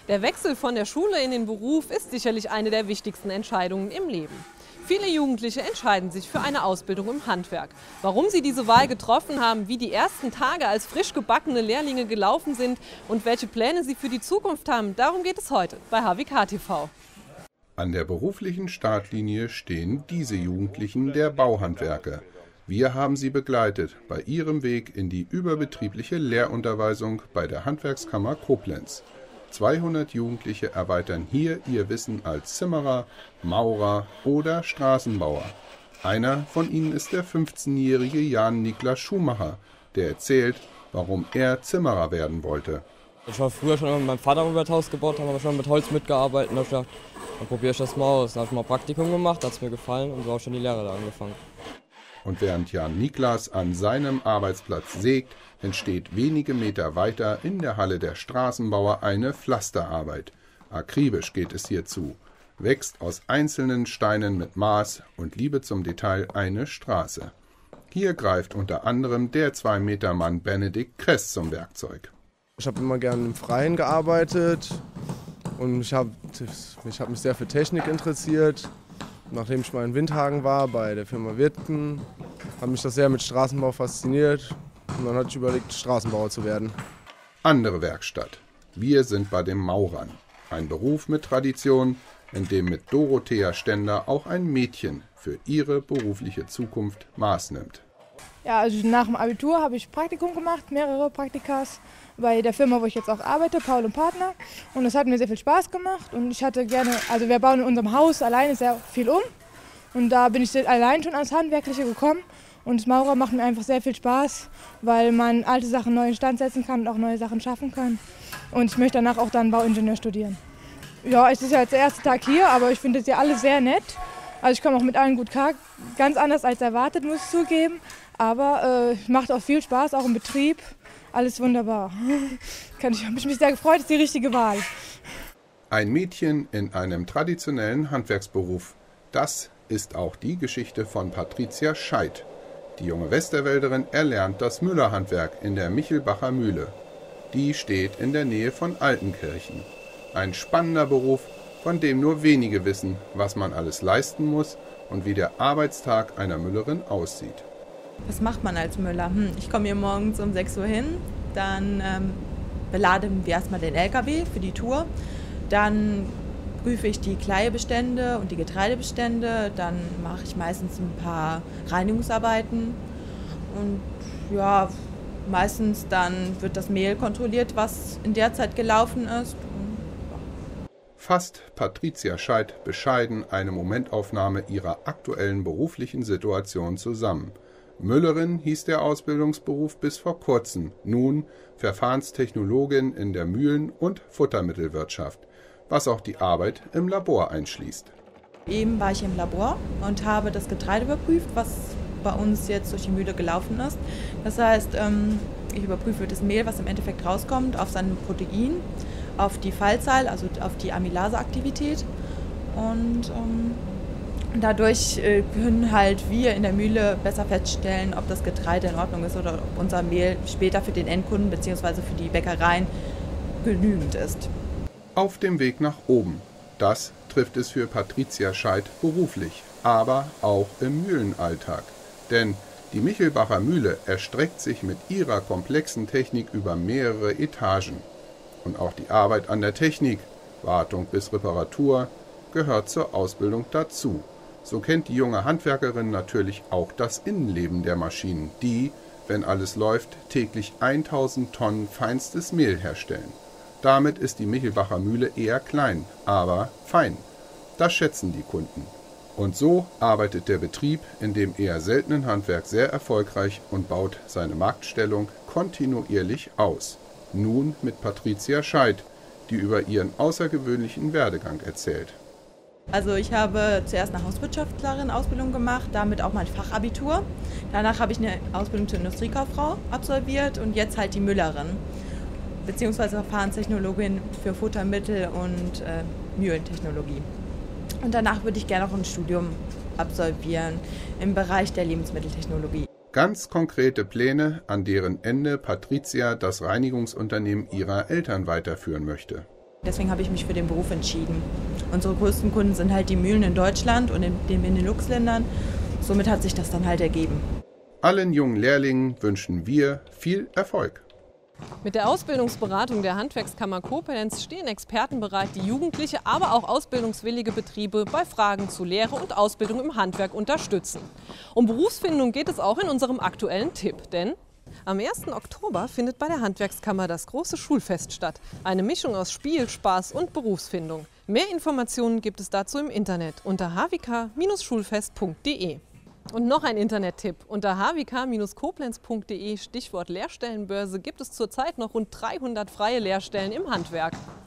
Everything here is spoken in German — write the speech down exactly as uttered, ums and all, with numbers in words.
Der Wechsel von der Schule in den Beruf ist sicherlich eine der wichtigsten Entscheidungen im Leben. Viele Jugendliche entscheiden sich für eine Ausbildung im Handwerk. Warum sie diese Wahl getroffen haben, wie die ersten Tage als frisch gebackene Lehrlinge gelaufen sind und welche Pläne sie für die Zukunft haben, darum geht es heute bei H W K T V. An der beruflichen Startlinie stehen diese Jugendlichen der Bauhandwerker. Wir haben sie begleitet bei ihrem Weg in die überbetriebliche Lehrunterweisung bei der Handwerkskammer Koblenz. zweihundert Jugendliche erweitern hier ihr Wissen als Zimmerer, Maurer oder Straßenbauer. Einer von ihnen ist der fünfzehnjährige Jan-Niklas Schumacher, der erzählt, warum er Zimmerer werden wollte. Ich war früher schon mit meinem Vater über das Haus gebaut, haben wir schon mit Holz mitgearbeitet und da habe ich gedacht, dann probiere ich das mal aus. Dann habe ich mal Praktikum gemacht, hat es mir gefallen und so habe ich schon die Lehre da angefangen. Und während Jan-Niklas an seinem Arbeitsplatz sägt, entsteht wenige Meter weiter in der Halle der Straßenbauer eine Pflasterarbeit. Akribisch geht es hier zu. Wächst aus einzelnen Steinen mit Maß und Liebe zum Detail eine Straße. Hier greift unter anderem der zwei Meter Mann Benedikt Kress zum Werkzeug. Ich habe immer gerne im Freien gearbeitet und ich habe ich hab mich sehr für Technik interessiert. Nachdem ich mal in Windhagen war, bei der Firma Wirtgen, hat mich das sehr mit Straßenbau fasziniert und dann hatte ich überlegt, Straßenbauer zu werden. Andere Werkstatt. Wir sind bei den Maurern. Ein Beruf mit Tradition, in dem mit Dorothea Stender auch ein Mädchen für ihre berufliche Zukunft Maß nimmt. Ja, also nach dem Abitur habe ich Praktikum gemacht, mehrere Praktikas bei der Firma, wo ich jetzt auch arbeite, Paul und Partner. Und das hat mir sehr viel Spaß gemacht und ich hatte gerne, also wir bauen in unserem Haus alleine sehr viel um. Und da bin ich allein schon ans Handwerkliche gekommen. Und das Maurer macht mir einfach sehr viel Spaß, weil man alte Sachen neu instand setzen kann und auch neue Sachen schaffen kann. Und ich möchte danach auch dann Bauingenieur studieren. Ja, es ist ja jetzt der erste Tag hier, aber ich finde es ja alle sehr nett. Also ich komme auch mit allen gut klar, ganz anders als erwartet, muss ich zugeben. Aber äh, macht auch viel Spaß, auch im Betrieb. Alles wunderbar. Kann ich, habe ich mich sehr gefreut, ist die richtige Wahl. Ein Mädchen in einem traditionellen Handwerksberuf. Das ist auch die Geschichte von Patricia Scheidt. Die junge Westerwälderin erlernt das Müllerhandwerk in der Michelbacher Mühle. Die steht in der Nähe von Altenkirchen. Ein spannender Beruf, von dem nur wenige wissen, was man alles leisten muss und wie der Arbeitstag einer Müllerin aussieht. Was macht man als Müller? Hm, ich komme hier morgens um sechs Uhr hin, dann ähm, beladen wir erstmal den L K W für die Tour, dann prüfe ich die Kleibestände und die Getreidebestände, dann mache ich meistens ein paar Reinigungsarbeiten und ja, meistens dann wird das Mehl kontrolliert, was in der Zeit gelaufen ist. Fasst Patricia Scheidt bescheiden eine Momentaufnahme ihrer aktuellen beruflichen Situation zusammen. Müllerin hieß der Ausbildungsberuf bis vor kurzem, nun Verfahrenstechnologin in der Mühlen- und Futtermittelwirtschaft, was auch die Arbeit im Labor einschließt. Eben war ich im Labor und habe das Getreide überprüft, was bei uns jetzt durch die Mühle gelaufen ist. Das heißt, ich überprüfe das Mehl, was im Endeffekt rauskommt, auf sein Protein, auf die Fallzahl, also auf die Amylaseaktivität und ähm, dadurch können halt wir in der Mühle besser feststellen, ob das Getreide in Ordnung ist oder ob unser Mehl später für den Endkunden bzw. für die Bäckereien genügend ist. Auf dem Weg nach oben. Das trifft es für Patricia Scheidt beruflich, aber auch im Mühlenalltag. Denn die Michelbacher Mühle erstreckt sich mit ihrer komplexen Technik über mehrere Etagen. Und auch die Arbeit an der Technik, Wartung bis Reparatur, gehört zur Ausbildung dazu. So kennt die junge Handwerkerin natürlich auch das Innenleben der Maschinen, die, wenn alles läuft, täglich tausend Tonnen feinstes Mehl herstellen. Damit ist die Michelbacher Mühle eher klein, aber fein. Das schätzen die Kunden. Und so arbeitet der Betrieb in dem eher seltenen Handwerk sehr erfolgreich und baut seine Marktstellung kontinuierlich aus. Nun mit Patricia Scheidt, die über ihren außergewöhnlichen Werdegang erzählt. Also ich habe zuerst eine Hauswirtschaftlerin-Ausbildung gemacht, damit auch mein Fachabitur. Danach habe ich eine Ausbildung zur Industriekauffrau absolviert und jetzt halt die Müllerin, beziehungsweise Verfahrenstechnologin für Futtermittel und äh, Mühlentechnologie. Und danach würde ich gerne auch ein Studium absolvieren im Bereich der Lebensmitteltechnologie. Ganz konkrete Pläne, an deren Ende Patricia das Reinigungsunternehmen ihrer Eltern weiterführen möchte. Deswegen habe ich mich für den Beruf entschieden. Unsere größten Kunden sind halt die Mühlen in Deutschland und in den Benelux-Ländern. Somit hat sich das dann halt ergeben. Allen jungen Lehrlingen wünschen wir viel Erfolg. Mit der Ausbildungsberatung der Handwerkskammer Koblenz stehen Experten bereit, die Jugendliche, aber auch ausbildungswillige Betriebe bei Fragen zu Lehre und Ausbildung im Handwerk unterstützen. Um Berufsfindung geht es auch in unserem aktuellen Tipp, denn am ersten Oktober findet bei der Handwerkskammer das große Schulfest statt. Eine Mischung aus Spiel, Spaß und Berufsfindung. Mehr Informationen gibt es dazu im Internet unter h w k Bindestrich schulfest punkt de. Und noch ein Internettipp. Unter h w k Bindestrich koblenz punkt de Stichwort Lehrstellenbörse gibt es zurzeit noch rund dreihundert freie Lehrstellen im Handwerk.